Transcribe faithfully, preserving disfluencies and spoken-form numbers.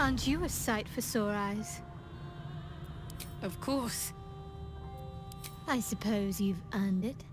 Aren't you a sight for sore eyes? Of course. I suppose you've earned it.